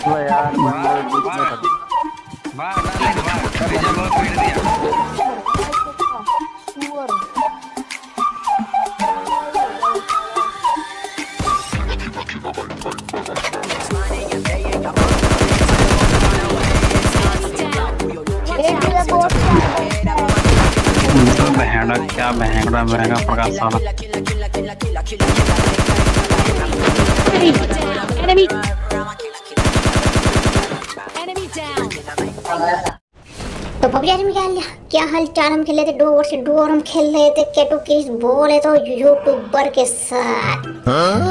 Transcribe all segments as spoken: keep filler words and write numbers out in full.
लो यार बंदे बीच में वाह फंसे। वाह डार्लिंग वाह विजय बहुत पीट दिया। तो बहना क्या बहना बहना पड़ा साला। Enemy. Enemy down. तो पबजी आदमी क्या हाल क्या हाल चाल। हम खेल रहे थे डो वर्सेस डो और हम खेल रहे थे केटू किस बोले तो यूट्यूबर के साथ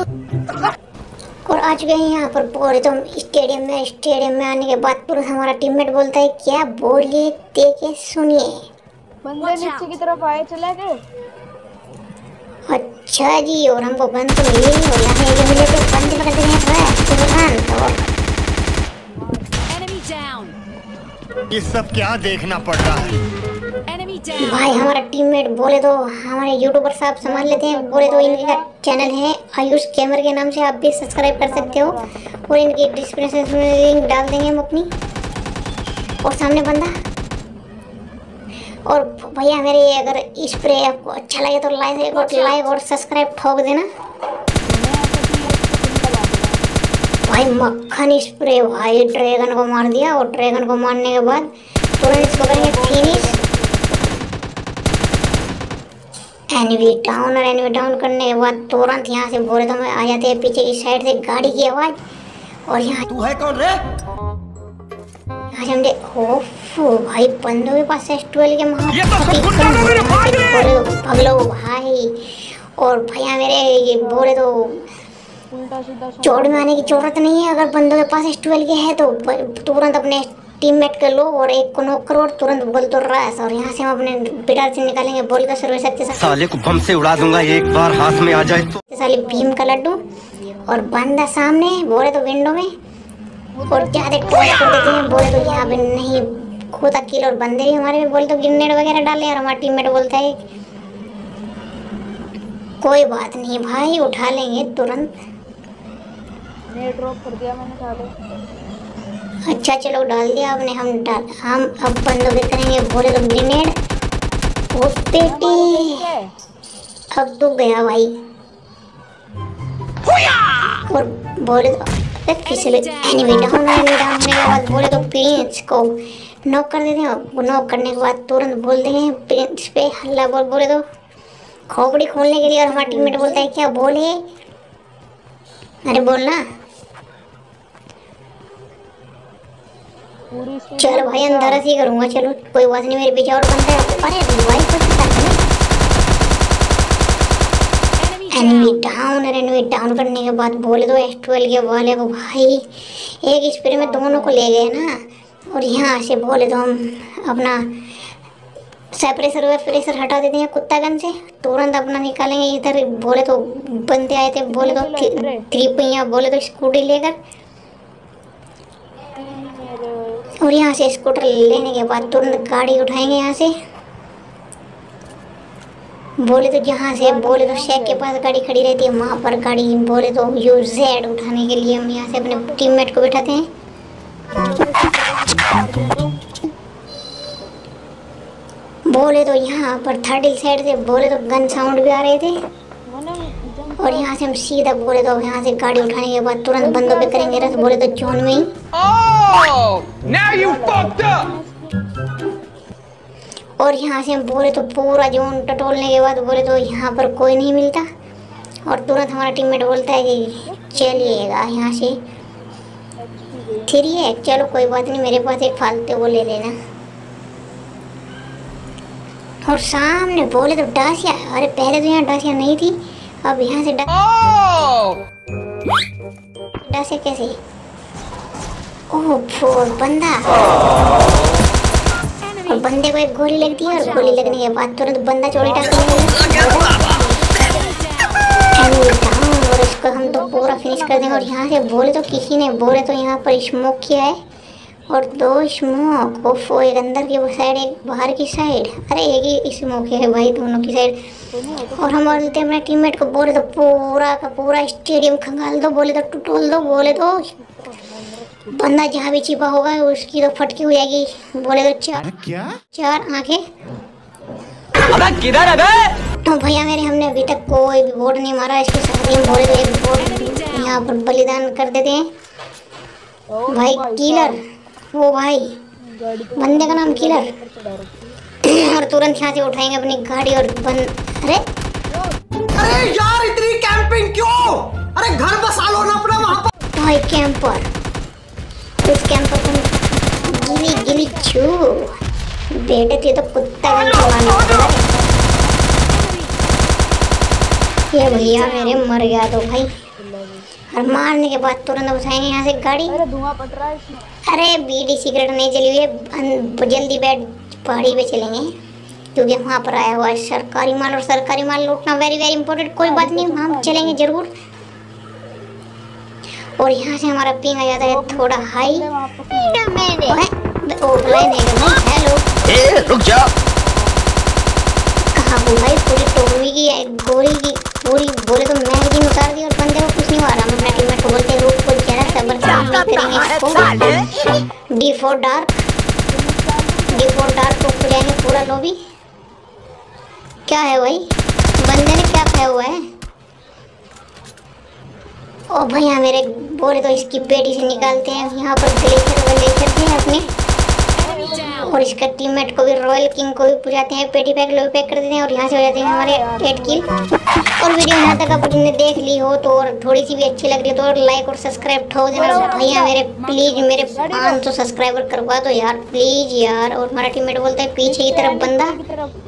और आ चुके हैं यहाँ पर बोले तो स्टेडियम में। स्टेडियम में आने के बाद पूरा हमारा टीममेट बोलता है क्या बोलिए देखे सुनिए। बंदे नीचे की तरफ आए चले गए। अच्छा जी और हमको बंद तो मिले नहीं हो यहाँ ये मिले तो बंद पकड़ते हैं तुरंत तो Enemy down. ये सब क्या देखना पड़ रहा है। Enemy down. भाई हमारा टीममेट बोले तो हमारे यूट्यूबर साहब संभाल लेते हैं। बोले तो इनका चैनल है आयुष गेमर के नाम से, आप भी सब्सक्राइब कर सकते हो और इनकी डिस्क्रिप्शन में लिंक डाल देंगे हम अपनी। और सामने बंदा और भैया मेरे अगर स्प्रे आपको अच्छा लगे तो लाइक और लाइक और सब्सक्राइब ठोक देना भाई। मक्खन स्प्रे भाई ड्रैगन को मार दिया और ड्रैगन को मारने के बाद तुरंत इसको करेंगे फिनिश। एनिमी डाउन और एनिमी डाउन करने के बाद तुरंत यहाँ से बोले तो मैं आ जाते हैं पीछे की साइड से गाड़ी की आवाज और यहाँ तू है कौन रे? आज हम देख ओफो भाई बंदों के पास एस ट्वेल्व के ये तो सब गुंडा लोग मेरे भाग रहे। भगलो भाई। और भैया मेरे ये बोले तो उल्टा सीधा चोट में आने की जरूरत नहीं है। अगर बंदों के पास एस ट्वेल्व के है तो तुरंत अपने टीममेट के लो और एक को नॉक करो और तुरंत बोल तो रहा है। और यहाँ से हम अपने बिटार से निकालेंगे बोल का सर्वे सकते साले को बम से उड़ा दूंगा एक बार हाथ में आ जाए तो। साले भीम का लड्डू और बंदा सामने बोले तो विंडो में और ज्यादा टॉस कर देते हैं। बोले तो यहाँ पे नहीं खोता किल और बंदे भी हमारे में बोले तो ग्रेनेड वगैरह डाले और हमारा टीममेट बोलता है कोई बात नहीं भाई उठा लेंगे तुरंत। नेट ड्रॉप कर दिया मैंने साले। अच्छा चलो डाल दिया आपने। हम डाल हम अब बंदों पे करेंगे बोले तो ग्रेनेड ओ पेटी अब तो गया भाई। और बोले तो फिसले एनिमी डाउन एनिमी डाउन होने के बाद बोले तो प्रिंस को नॉक कर देते हैं। नॉक करने के बाद तुरंत बोल देंगे प्रिंस पे हल्ला बोल। बोले तो खोपड़ी खोलने के लिए और हमारा टीममेट बोलता है क्या बोले अरे बोलना। चलो भाई अंदर ही करूंगा। चलो कोई बात नहीं मेरे पीछे और बनता है। अरे भाई कुछ एनिमी डाउन और एनिमी डाउन करने के बाद बोले तो एस ट्वेल्व के वाले को भाई एक स्प्रे में दोनों को ले गए ना। और यहाँ से बोले तो हम अपना सेपरेसर व प्रेशर हटा देते हैं कुत्ता गन से तुरंत अपना निकालेंगे इधर। बोले तो बंदे आए थे बोले तो थ्री पहिया बोले तो स्कूटी लेकर और यहाँ से स्कूटर लेने के बाद तुरंत गाड़ी उठाएंगे यहाँ से। बोले तो जहाँ से बोले तो शेख के पास गाड़ी खड़ी रहती है वहाँ पर गाड़ी बोले तो यू जेड उठाने के लिए हम यहाँ से अपने टीममेट को बिठाते हैं। बोले तो यहाँ पर थर्ड साइड से बोले तो गन साउंड भी आ रहे थे और यहाँ से हम सीधा बोले तो यहाँ से गाड़ी उठाने के बाद तुरंत बंदों पे करेंगे रस। बोले तो जोन में ही Now you fucked up. और यहाँ से हम बोले तो पूरा जोन टटोलने के बाद बोले तो यहाँ पर कोई नहीं मिलता और तुरंत हमारा टीममेट बोलता है कि चलिएगा यहाँ से थ्री है। चलो कोई बात नहीं मेरे पास एक फालतू वो ले लेना। और सामने बोले तो डासिया। अरे पहले तो यहाँ डासिया नहीं थी अब यहाँ से डासिया कैसे। ओह फोर बंदा और बंदे को एक गोली लगती है और गोली लगने के बाद तुरंत बंदा चोरी टाकने और इसको हम तो पूरा फिनिश कर देंगे। और यहाँ से बोले तो किसी ने बोले तो यहाँ पर स्मोक किया है और दो स्मोक ओफो एक अंदर की साइड एक बाहर की साइड। अरे एक ही स्मोक है भाई दोनों की साइड। और हम बोलते हैं अपने टीममेट को बोले तो पूरा का पूरा स्टेडियम खंगाल दो बोले तो टटोल दो बोले तो बंदा जहाँ भी छिपा होगा उसकी तो फटकी हो जाएगी। बोले तो चार क्या चार आंखें। अबे किधर है बे? तो भैया मेरे हमने अभी तक कोई भी वोट नहीं मारा। इसके साथ ही हम बोले तो एक वोट यहाँ पर बलिदान कर देते हैं। ओ भाई किलर, वो भाई गाड़ी पे बंदे का नाम किलर। चढ़ा रखी और तुरंत यहाँ से उठाएंगे अपनी गाड़ी और बंद। अरे अरे यार इतनी कैंपिंग क्यों? अरे घर बसा लो ना अपना वहाँ पर। भाई कैंपर, इस कैंपर को गिली गिली छू बेटे थे तो कुत्ता का चलाना पड़ेगा। ये भैया मेरे मर गया तो भाई। और मारने के बाद तुरंत उठाएंगे यहाँ से गाड़ी। अरे धुआं पड़ रहा है इसमें। अरे बीड़ी सिगरेट नहीं जली हुई है, अन- जल्दी बैठ पहाड़ी पे चलेंगे क्योंकि वहाँ पर आया हुआ है सरकारी माल। और सरकारी माल लूटना वेरी वेरी इंपॉर्टेंट। कोई बात नहीं, हम चलेंगे जरूर। और यहाँ से हमारा पिंग आ जाता है थोड़ा हाई। वहाँ पर हेलो ए रुक जा। कहाँ हूँ भाई? पूरी टोकरी की गोरी की पूरी बोले तो मैगजीन उतार दी और बंदे को कुछ नहीं हुआ। हम अपने टीममेट को बोलते हैं रुक को जरा सब्र से हम करेंगे इसको। D four dark, D four dark को खुलेंगे पूरा लॉबी। क्या है भाई? बंदे ने क्या खाया हुआ है? ओ भैया मेरे बोले तो इसकी पेटी से निकालते हैं। यहाँ पर ग्लेशियर ग्लेशियर भी है अपने। Enemy down. और इसका टीममेट को भी रॉयल किंग को भी पुजाते हैं। पेटी पैक लोग पैक कर देते हैं और यहाँ से हो जाते हैं हमारे एट किल। और वीडियो यहाँ तक आपने देख ली हो तो और थोड़ी सी भी अच्छी लग रही है तो लाइक और सब्सक्राइब ठोक देना भैया मेरे। प्लीज मेरे पाँच सौ सब्सक्राइबर करवा दो यार प्लीज यार। और हमारा टीममेट बोलता है पीछे की तरफ बंदा, की तरफ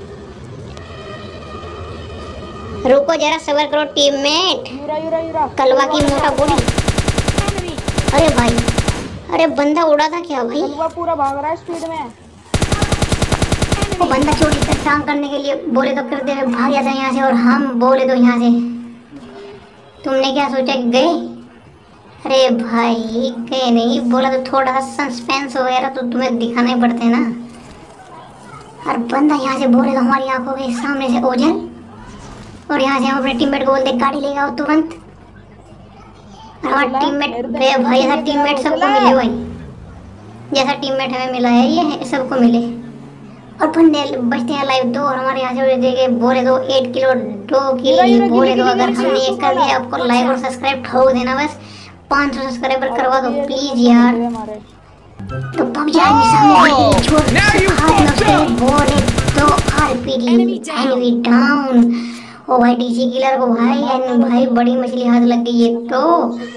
रुको जरा सबर करो टीममेट। यूरा यूरा यूरा कलवा की मोटा बॉडी। Enemy. अरे भाई, अरे बंदा उड़ा था क्या भाई? कलवा पूरा भाग रहा है स्पीड में। वो बंदा चोरी का काम करने के लिए बोले तो कर दे भाग जाता है यहाँ से। और हम बोले तो यहाँ से तुमने क्या सोचा कि गए? अरे भाई गए नहीं, बोला तो थोड़ा सा सस्पेंस वगैरह तो तुम्हें दिखाना ही पड़ते ना। और बंदा यहाँ से बोले तो हमारी आंखों के सामने से ओझल। और यहाँ से हम अपने टीममेट को बोलते गाड़ी ले आओ तुरंत। और हमारा टीममेट भाई ऐसा टीममेट सबको मिले भाई, जैसा टीममेट हमें मिला है ये सबको मिले। और बंदे बचते हैं लाइव दो। और हमारे यहाँ से देखे बोले दो एट किलो दो किलो बोले दो। अगर हमने ये कर दिया आपको लाइक और सब्सक्राइब ठोक देना बस। पाँच सौ सब्सक्राइबर करवा दो प्लीज यार। हमारे तो पबजी आदमी सामने छोड़ हाथ में उसके बोले दो आरपीडी एनिमी डाउन। ओ भाई डीसी किलर को भाई एन भाई बड़ी मछली हाथ लग गई है तो।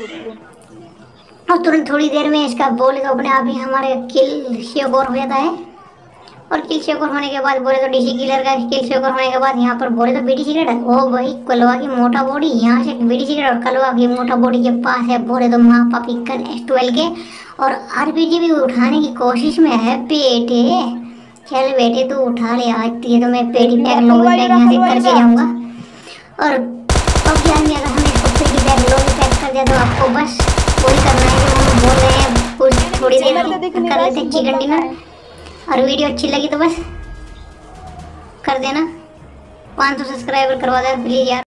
और तुरंत थोड़ी देर में इसका बोले तो अपने आप ही हमारे किल श्योर हो जाता है। और किल श्योर होने के बाद बोले तो डीसी किलर का किल श्योर होने के बाद यहाँ पर बोले तो बीडी सिगरेट है। ओ भाई कलवा की मोटा बॉडी, यहाँ से बीडी सिगरेट और कलवा की मोटा बॉडी के पास है बोले तो माँ पापी गन एस ट्वेल्व के। और आरपीजी भी उठाने की कोशिश में है बेटे। चल बेटे तू उठा ले आज ये तो मैं पेटी पैक लोग यहाँ से करके जाऊँगा। और अब यार अगर हमें इसको पेटी पैक लोग पैक कर दिया तो आपको बस वही करना है जो हम बोल रहे हैं कुछ थोड़ी देर में कर लेते हैं चिकन डिनर। और वीडियो अच्छी लगी तो बस कर देना, पाँच सौ सब्सक्राइबर करवा देना प्लीज यार।